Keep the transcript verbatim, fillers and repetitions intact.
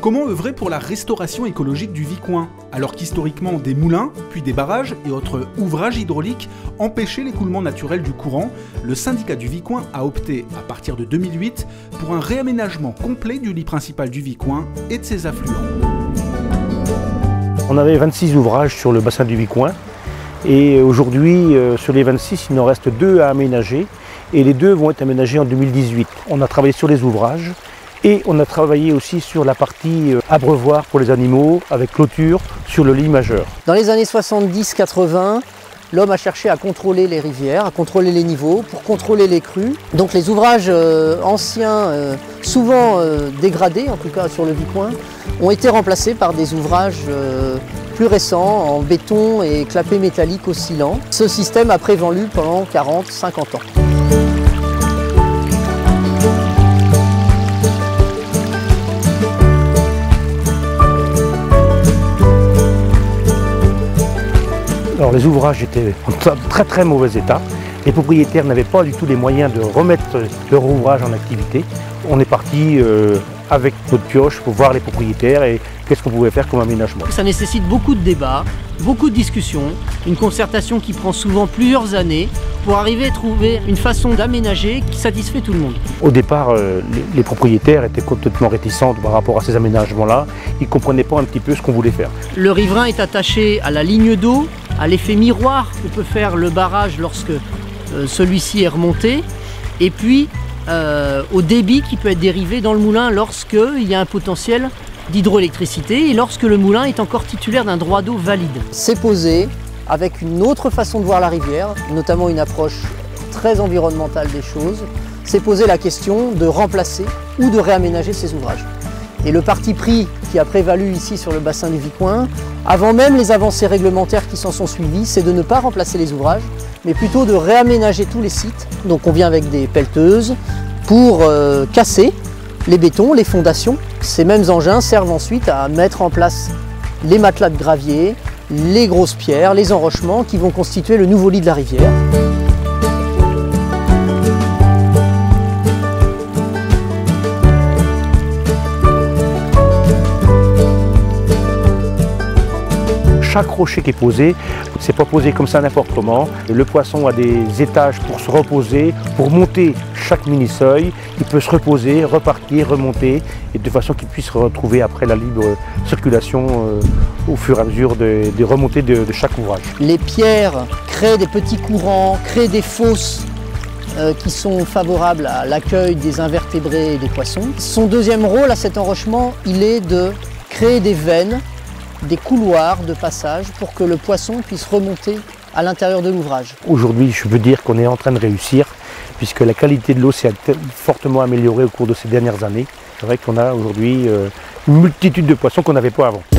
comment œuvrer pour la restauration écologique du Vicoin, alors qu'historiquement des moulins, puis des barrages et autres ouvrages hydrauliques empêchaient l'écoulement naturel du courant? Le syndicat du Vicoin a opté, à partir de deux mille huit, pour un réaménagement complet du lit principal du Vicoin et de ses affluents. On avait vingt-six ouvrages sur le bassin du Vicoin et aujourd'hui, euh, sur les vingt-six, il en reste deux à aménager et les deux vont être aménagés en deux mille dix-huit. On a travaillé sur les ouvrages et on a travaillé aussi sur la partie euh, abreuvoir pour les animaux avec clôture sur le lit majeur. Dans les années soixante-dix quatre-vingt, l'homme a cherché à contrôler les rivières, à contrôler les niveaux, pour contrôler les crues. Donc les ouvrages euh, anciens, euh, souvent euh, dégradés, en tout cas sur le Vicoin, ont été remplacés par des ouvrages euh, plus récents en béton et clapets métalliques oscillants. Ce système a prévalu pendant quarante à cinquante ans. Alors les ouvrages étaient en très très mauvais état. Les propriétaires n'avaient pas du tout les moyens de remettre leur ouvrage en activité. On est parti euh, avec notre pioche pour voir les propriétaires et qu'est-ce qu'on pouvait faire comme aménagement. Ça nécessite beaucoup de débats, beaucoup de discussions, une concertation qui prend souvent plusieurs années pour arriver à trouver une façon d'aménager qui satisfait tout le monde. Au départ, euh, les, les propriétaires étaient complètement réticents par rapport à ces aménagements-là. Ils ne comprenaient pas un petit peu ce qu'on voulait faire. Le riverain est attaché à la ligne d'eau, à l'effet miroir que peut faire le barrage lorsque euh, celui-ci est remonté, et puis euh, au débit qui peut être dérivé dans le moulin lorsqu'il y a un potentiel d'hydroélectricité et lorsque le moulin est encore titulaire d'un droit d'eau valide. C'est posé avec une autre façon de voir la rivière, notamment une approche très environnementale des choses. C'est posé la question de remplacer ou de réaménager ces ouvrages. Et le parti pris qui a prévalu ici sur le bassin du Vicoin, avant même les avancées réglementaires qui s'en sont suivies, c'est de ne pas remplacer les ouvrages, mais plutôt de réaménager tous les sites. Donc on vient avec des pelleteuses pour euh, casser les bétons, les fondations. Ces mêmes engins servent ensuite à mettre en place les matelas de gravier, les grosses pierres, les enrochements qui vont constituer le nouveau lit de la rivière. Chaque rocher qui est posé, c'est pas posé comme ça n'importe comment. Le poisson a des étages pour se reposer, pour monter chaque mini-seuil. Il peut se reposer, repartir, remonter, et de façon qu'il puisse retrouver après la libre circulation euh, au fur et à mesure des de remontées de, de chaque ouvrage. Les pierres créent des petits courants, créent des fosses euh, qui sont favorables à l'accueil des invertébrés et des poissons. Son deuxième rôle à cet enrochement, il est de créer des veines, des couloirs de passage pour que le poisson puisse remonter à l'intérieur de l'ouvrage. Aujourd'hui, je peux dire qu'on est en train de réussir puisque la qualité de l'eau s'est fortement améliorée au cours de ces dernières années. C'est vrai qu'on a aujourd'hui une multitude de poissons qu'on n'avait pas avant.